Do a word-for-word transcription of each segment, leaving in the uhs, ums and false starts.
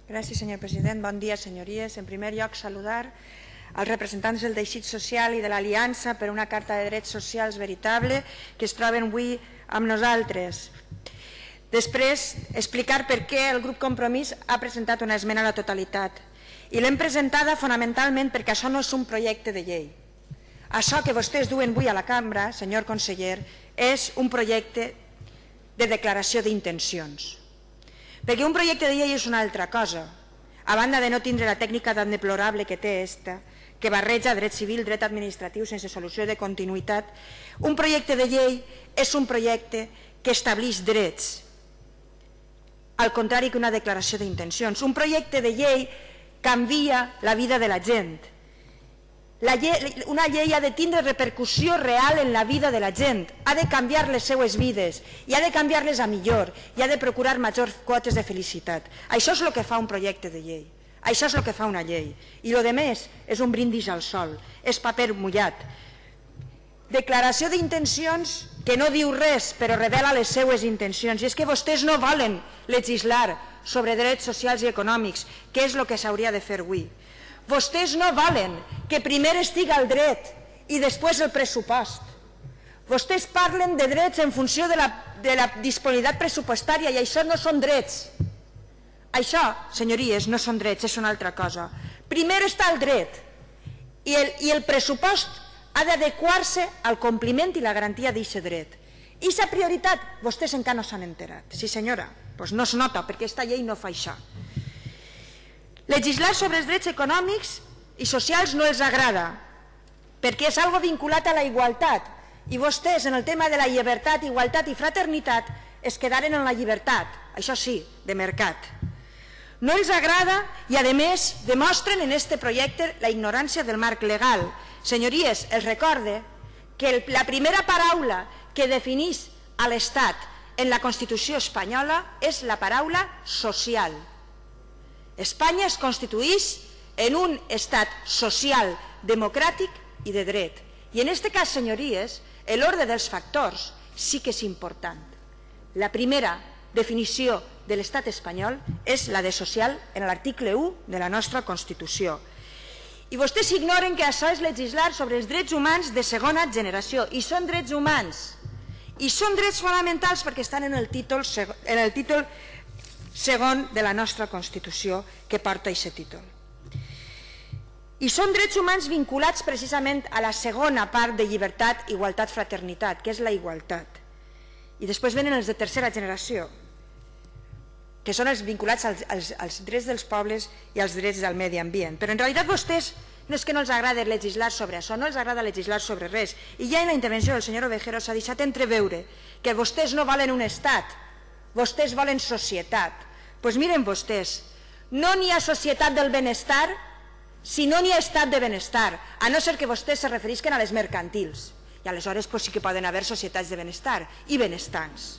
Gràcies, senyor president. Bon dia, senyories. En primer lloc, saludar als representants del teixit social i de l'Aliança per una Carta de Drets Socials veritable que es troben avui amb nosaltres. Després, explicar per què el grup Compromís ha presentat una esmena a la totalitat. I l'hem presentada fonamentalment perquè això no és un projecte de llei. Això que vostès duen avui a la cambra, senyor conseller, és un projecte de declaració d'intencions. Perquè un projecte de llei és una altra cosa, a banda de no tindre la tècnica tan deplorable que té esta, que barreja dret civil, dret administratiu sense solució de continuïtat. Un projecte de llei és un projecte que estableix drets, al contrari que una declaració d'intencions. Un projecte de llei canvia la vida de la gent. La llei, una llei ha de tindre repercussió real en la vida de la gent, ha de canviar les seues vides i ha de canviar-les a millor i ha de procurar majors quotes de felicitat. Això és el que fa un projecte de llei, això és el que fa una llei. I el que més és un brindis al sol, és paper mullat. Declaració d'intencions que no diu res però revela les seues intencions. I és que vostès no volen legislar sobre drets socials i econòmics, que és el que s'hauria de fer avui. Vostès no volen que primer estiga el dret i després el pressupost. Vostès parlen de drets en funció de la, de la disponibilitat pressupostària i això no són drets. Això, senyories, no són drets, és una altra cosa. Primer està el dret i el, i el pressupost ha d'adequar-se al compliment i la garantia d'aquest dret. I aquesta prioritat, vostès encara no s'han enterat. Sí, senyora, doncs no es nota perquè aquesta llei no fa això. Legislar sobre els drets econòmics i socials no els agrada, perquè és algo vinculat a la igualtat, i vostès en el tema de la llibertat, igualtat i fraternitat es quedaren en la llibertat, això sí, de mercat. No els agrada i, a més, demostren en aquest projecte la ignorància del marc legal. Senyories, els recorde que la primera paraula que defineix a l'Estat en la Constitució espanyola és la paraula social. Espanya es constitueix en un estat social, democràtic i de dret. I en aquest cas, senyories, l'ordre dels factors sí que és important. La primera definició de l'estat espanyol és la de social en l'article u de la nostra Constitució. I vostès ignoren que això és legislar sobre els drets humans de segona generació. I són drets humans. I són drets fonamentals perquè estan en el títol en el títol segon de la nostra Constitució que porta aquest títol. I són drets humans vinculats precisament a la segona part de llibertat, igualtat, fraternitat, que és la igualtat. I després venen els de tercera generació, que són els vinculats als, als, als drets dels pobles i als drets del medi ambient. Però en realitat vostès no és que no els agrada legislar sobre això, no els agrada legislar sobre res. I ja en la intervenció del senyor Ovejero s'ha deixat entreveure que vostès no volen un estat, vostès volen societat. Doncs miren vostès, no n'hi ha societat del benestar si no n'hi ha estat de benestar, a no ser que vostès se referisquen a les mercantils. I aleshores sí que poden haver societats de benestar i benestants.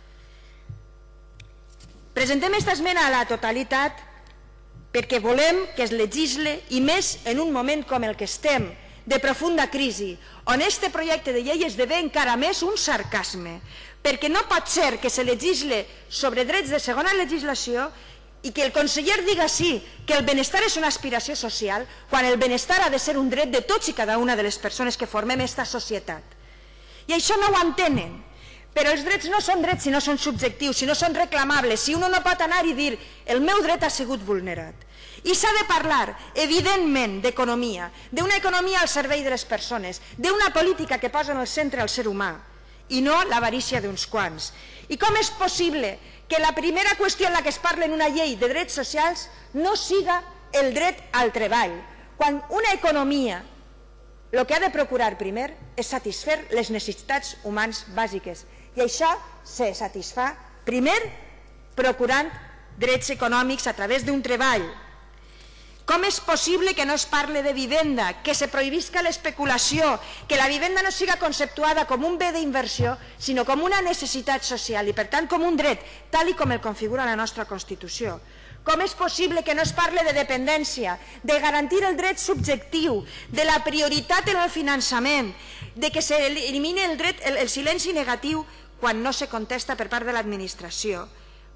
Presentem aquesta esmena a la totalitat perquè volem que es legisle, i més en un moment com el que estem, de profunda crisi, on aquest projecte de llei esdevé encara més un sarcasme, perquè no pot ser que se legisle sobre drets de segona legislació i que el conseller diga sí, que el benestar és una aspiració social, quan el benestar ha de ser un dret de tots i cada una de les persones que formem aquesta societat. I això no ho entenen. Però els drets no són drets si no són subjectius, si no són reclamables, si uno no pot anar i dir el meu dret ha sigut vulnerat. I s'ha de parlar, evidentment, d'economia, d'una economia al servei de les persones, d'una política que posa en el centre el ser humà, i no l'avarícia d'uns quants. I com és possible que la primera qüestió en la que es parla en una llei de drets socials no siga el dret al treball, quan una economia el que ha de procurar primer és satisfer les necessitats humans bàsiques, i això se satisfà primer procurant drets econòmics a través d'un treball. Com és possible que no es parle de vivenda, que se prohibisca l'especulació, que la vivenda no siga conceptuada com un bé d'inversió, sinó com una necessitat social i per tant com un dret, tal com el configura la nostra Constitució? Com és possible que no es parle de dependència, de garantir el dret subjectiu, de la prioritat en el finançament, de que s'elimini el, dret, el, el silenci negatiu quan no se contesta per part de l'administració?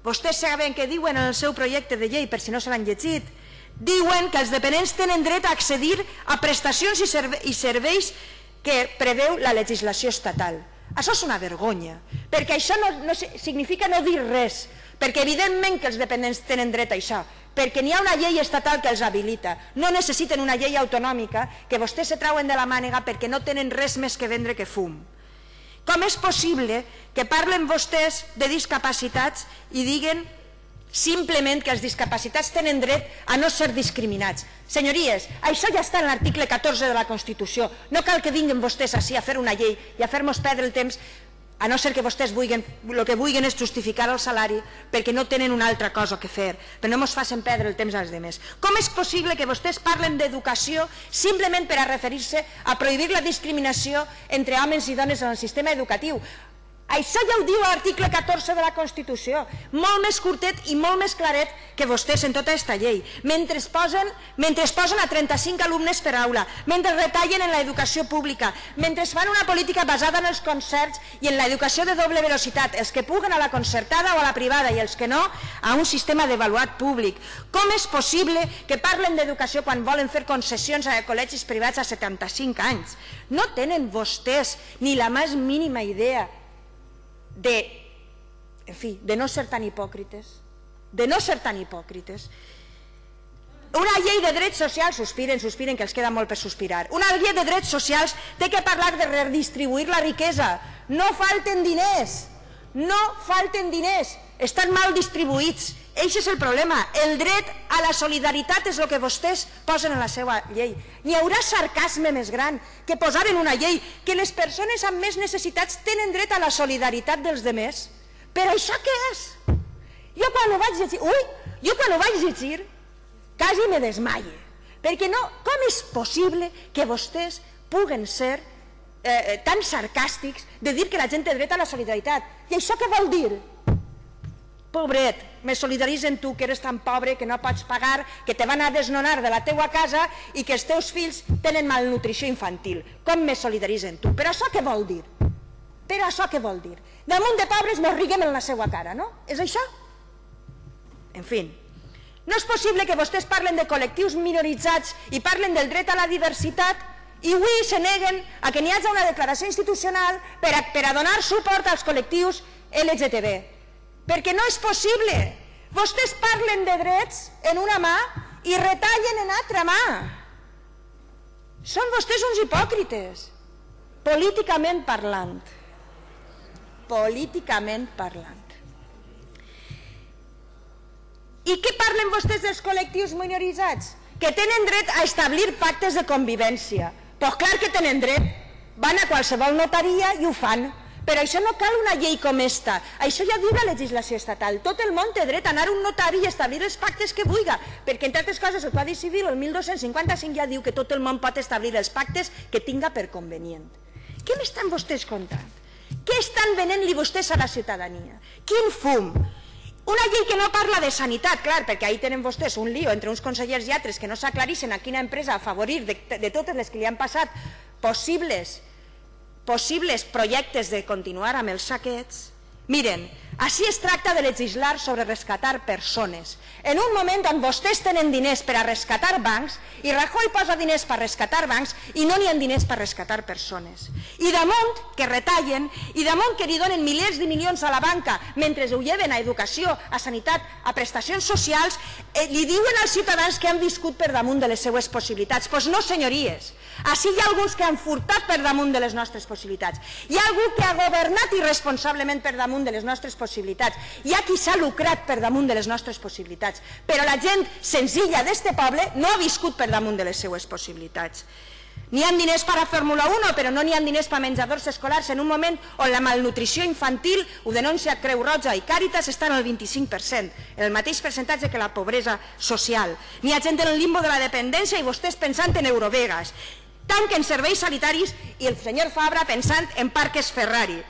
Vostès saben què diuen en el seu projecte de llei, per si no se l'han llegit. Diuen que els dependents tenen dret a accedir a prestacions i serveis que preveu la legislació estatal. Això és una vergonya, perquè això no significa no dir res, perquè evidentment que els dependents tenen dret a això, perquè n'hi ha una llei estatal que els habilita. No necessiten una llei autonòmica que vostès se trauen de la mànega perquè no tenen res més que vendre que fum. Com és possible que parlen vostès de discapacitats i diguen simplement que els discapacitats tenen dret a no ser discriminats? Senyories, això ja està en l'article catorze de la Constitució. No cal que vinguin vostès així a fer una llei i a fer-nos perdre el temps, a no ser que vostès vulguin, el que vulguin és justificar el salari perquè no tenen una altra cosa que fer, però no ens facin perdre el temps als altres. Com és possible que vostès parlen d'educació simplement per a referir-se a prohibir la discriminació entre homes i dones en el sistema educatiu? Això ja ho diu l'article catorze de la Constitució, molt més curtet i molt més claret que vostès en tota aquesta llei. Mentre es posen, mentre es posen a trenta-cinc alumnes per aula, mentre retallen en l'educació pública, mentre es fan una política basada en els concerts i en l'educació de doble velocitat, els que puguen a la concertada o a la privada i els que no a un sistema d'avaluat públic. Com és possible que parlen d'educació quan volen fer concessions a col·legis privats a setanta-cinc anys? No tenen vostès ni la més mínima idea de, en fi, de no ser tan hipòcrites, de no ser tan hipòcrites. Una llei de drets socials, sospiren, sospiren, que els queda molt per sospirar, una llei de drets socials té que parlar de redistribuir la riquesa. No falten diners, no falten diners, estan mal distribuïts. Aquest és el problema. El dret a la solidaritat és el que vostès posen en la seva llei. N'hi haurà sarcasme més gran que posar en una llei que les persones amb més necessitats tenen dret a la solidaritat dels demés. Però això què és? Jo quan ho vaig llegir, ui, jo quan ho vaig llegir, quasi me desmaie. Perquè no, com és possible que vostès puguen ser eh, tan sarcàstics de dir que la gent té dret a la solidaritat? I això què vol dir? Pobret, me solidaritzen tu que eres tan pobre que no pots pagar, que te van a desnonar de la teua casa i que els teus fills tenen malnutrició infantil. Com me solidaritzen tu? Però això què vol dir? Però això què vol dir? Damunt de pobres mos riguem en la seva cara, no? És això? En fi, no és possible que vostès parlen de col·lectius minoritzats i parlen del dret a la diversitat i avui se neguen a que n'hi hagi una declaració institucional per a, per a donar suport als col·lectius L G T B. Perquè no és possible. Vostès parlen de drets en una mà i retallen en altra mà. Són vostès uns hipòcrites, políticament parlant. Políticament parlant. I què parlen vostès dels col·lectius minoritzats? Que tenen dret a establir pactes de convivència. Doncs clar que tenen dret. Van a qualsevol notaria i ho fan. Però això no cal una llei com esta. Això ja diu la legislació estatal. Tot el món té dret a anar a un notari i establir els pactes que vulgui. Perquè, entre altres coses, el Codi Civil, el mil dos-cents cinquanta-cinc, ja diu que tot el món pot establir els pactes que tinga per convenient. Què m'estan vostès contant? Què estan venent-li vostès a la ciutadania? Quin fum? Una llei que no parla de sanitat, clar, perquè ahí tenen vostès un lío entre uns consellers i altres que no s'aclarixen a quina empresa afavorir de, de totes les que li han passat possibles possibles projectes de continuar amb els saquets. Miren, així es tracta de legislar sobre rescatar persones. En un moment on vostès tenen diners per a rescatar bancs i Rajoy posa diners per a rescatar bancs i no n'hi ha diners per a rescatar persones. I damunt que retallen i damunt que li donen milers de milions a la banca mentre ho lleven a educació, a sanitat, a prestacions socials, eh, li diuen als ciutadans que han viscut per damunt de les seues possibilitats. Doncs no, senyories. Així hi ha alguns que han furtat per damunt de les nostres possibilitats. Hi ha algú que ha governat irresponsablement per damunt de les nostres possibilitats. Hi ha qui s'ha lucrat per damunt de les nostres possibilitats. Però la gent senzilla d'este poble no ha viscut per damunt de les seues possibilitats. N'hi ha diners per a Fórmula uno, però no n'hi ha diners per a menjadors escolars en un moment on la malnutrició infantil, ho denuncia Creu Roja i Càritas, està en el vint-i-cinc per cent, el mateix percentatge que la pobresa social. N'hi ha gent en el limbo de la dependència i vostès pensant en Eurovegas. Tanquen serveis sanitaris i el senyor Fabra pensant en parques Ferrari.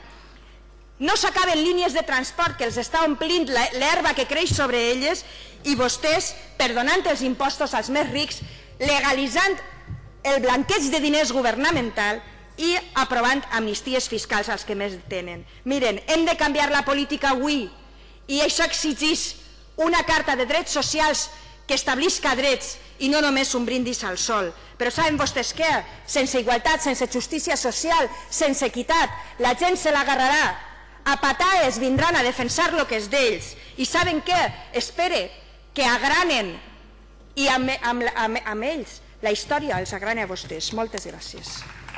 No s'acaben línies de transport que els està omplint l'herba que creix sobre elles i vostès, perdonant els impostos als més rics, legalitzant el blanqueig de diners governamental i aprovant amnisties fiscals als que més tenen. Miren, hem de canviar la política avui I això exigeix una carta de drets socials que establisca drets i no només un brindis al sol. Però saben vostès què? Sense igualtat, sense justícia social, sense equitat, la gent se l'agarrarà. A pataes vindran a defensar el que és d'ells. I saben què? Espere que agranen i amb, amb, amb, amb ells la història els agrana a vostès. Moltes gràcies.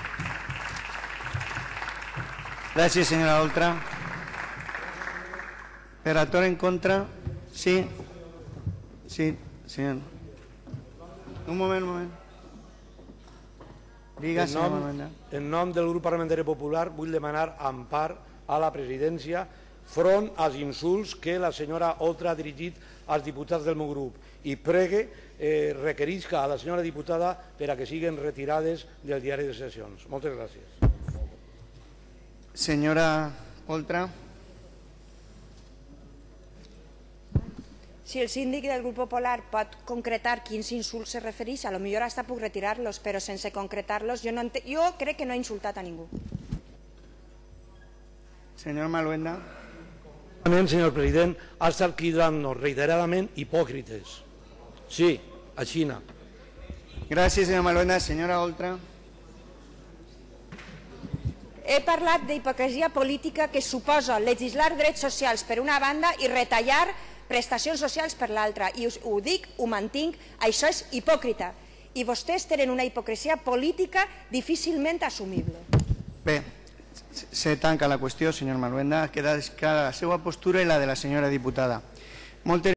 Gràcies, senyora Oltra. Relator en contra. Sí. Sí, senyor. Un moment, un moment. Diga, senyor Manuel. En nom del grup parlamentari popular vull demanar empar a la presidència front als insults que la senyora Oltra ha dirigit als diputats del meu grup i pregue, eh, requerisca a la senyora diputada per a que siguin retirades del diari de sessions. Moltes gràcies. Senyora Oltra. Si el síndic del grup popular pot concretar quins insults se refereix, a lo millor hasta puc retirar-los, però sense concretar-los jo, no jo crec que no he insultat a ningú. Senyor Maluenda. Senyor president, ha estat cridant-nos reiteradament hipòcrites. Sí, a Xina. Gràcies, senyor Maluenda. Senyora Oltra. He parlat d'hipocresia política que suposa legislar drets socials per una banda i retallar prestacions socials per l'altra. I us, ho dic, ho mantinc, això és hipòcrita. I vostès tenen una hipocresia política difícilment assumible. Bé, se tanca la qüestió, senyor Maluenda. Queda clara la seva postura i la de la senyora diputada. Moltes